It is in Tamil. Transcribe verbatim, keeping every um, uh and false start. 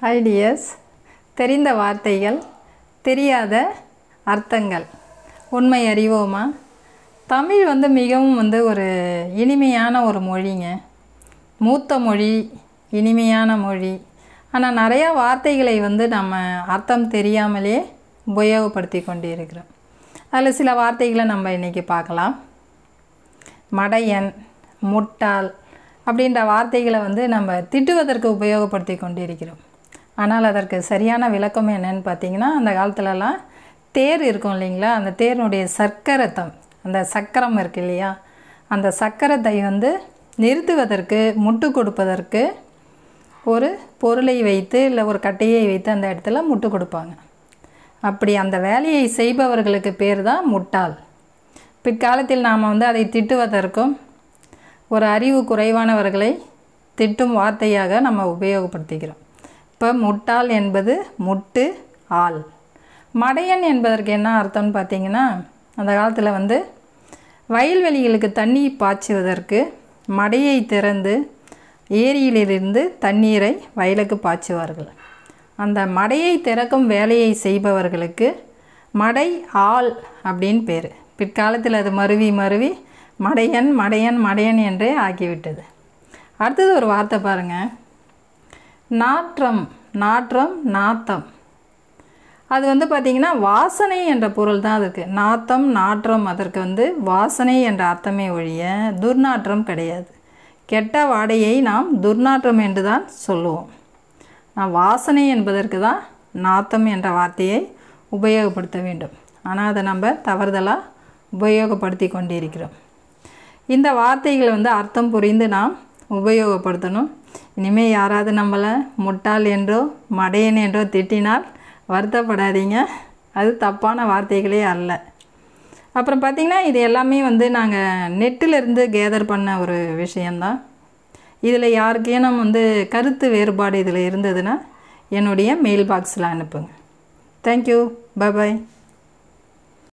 Hi dears, தெரிந்த வார்த்தைகள் தெரியாத அர்த்தங்கள் உண்மை அறிவோமா? தமிழ் வந்து மிகவும் வந்து ஒரு இனிமையான ஒரு மொழிங்க. மூத்த மொழி, இனிமையான மொழி. ஆனால் நிறையா வார்த்தைகளை வந்து நம்ம அர்த்தம் தெரியாமலே உபயோகப்படுத்தி கொண்டிருக்கிறோம். அதில் சில வார்த்தைகளை நம்ம இன்றைக்கி பார்க்கலாம். மடையன், முட்டாள் அப்படின்ற வார்த்தைகளை வந்து நம்ம திட்டுவதற்கு உபயோகப்படுத்தி கொண்டிருக்கிறோம். ஆனால் அதற்கு சரியான விளக்கம் என்னன்னு பார்த்தீங்கன்னா, அந்த காலத்துலலாம் தேர் இருக்கும் இல்லைங்களா, அந்த தேரினுடைய சக்கரத்தம், அந்த சக்கரம் இருக்கு இல்லையா, அந்த சக்கரத்தை வந்து நிறுத்துவதற்கு, முட்டு கொடுப்பதற்கு ஒரு பொருளை வைத்து இல்லை ஒரு கட்டையை வைத்து அந்த இடத்துல முட்டு கொடுப்பாங்க. அப்படி அந்த வேலையை செய்பவர்களுக்கு பேர் தான் முட்டாள். பிற்காலத்தில் நாம் வந்து அதை திட்டுவதற்கும் ஒரு அறிவு குறைவானவர்களை திட்டும் வார்த்தையாக நம்ம உபயோகப்படுத்திக்கிறோம். இப்போ முட்டாள் என்பது முட்டு ஆள். மடையன் என்பதற்கு என்ன அர்த்தம்னு பார்த்தீங்கன்னா, அந்த காலத்தில் வந்து வயல்வெளிகளுக்கு தண்ணி பாய்ச்சுவதற்கு மடையை திறந்து ஏரியிலிருந்து தண்ணீரை வயலுக்கு பாய்ச்சுவார்கள். அந்த மடையை திறக்கும் வேலையை செய்பவர்களுக்கு மடை ஆள் அப்படின்னு பேர். பிற்காலத்தில் அது மருவி மருவி மடையன் மடையன் மடையன் என்றே ஆக்கிவிட்டது. அடுத்தது ஒரு வார்த்தை பாருங்கள், நாற்றம். நாற்றம், நாத்தம். அது வந்து பார்த்திங்கன்னா வாசனை என்ற பொருள் தான் அதுக்கு. நாத்தம், நாற்றம் அதற்கு வந்து வாசனை என்ற அர்த்தமே ஒழிய துர்நாற்றம் கிடையாது. கெட்ட வாடையை நாம் துர்நாற்றம் என்று தான் சொல்லுவோம். நான் வாசனை என்பதற்கு தான் நாத்தம் என்ற வார்த்தையை உபயோகப்படுத்த வேண்டும். ஆனால் அதை நம்ம தவறுதலாக உபயோகப்படுத்தி கொண்டிருக்கிறோம். இந்த வார்த்தைகளை வந்து அர்த்தம் புரிந்து நாம் உபயோகப்படுத்தணும். இனிமேல் யாராவது நம்மளை முட்டாள் என்றோ மடையன் என்றோ திட்டினால் வருத்தப்படாதீங்க, அது தப்பான வார்த்தைகளே அல்ல. அப்புறம் பார்த்திங்கன்னா, இது எல்லாமே வந்து நாங்கள் நெட்டிலிருந்து கேதர் பண்ண ஒரு விஷயந்தான். இதில் யாருக்கேனும் வந்து கருத்து வேறுபாடு இதில் இருந்ததுன்னா என்னுடைய மெயில் பாக்ஸில் அனுப்புங்க. தேங்க்யூ, பை பாய்.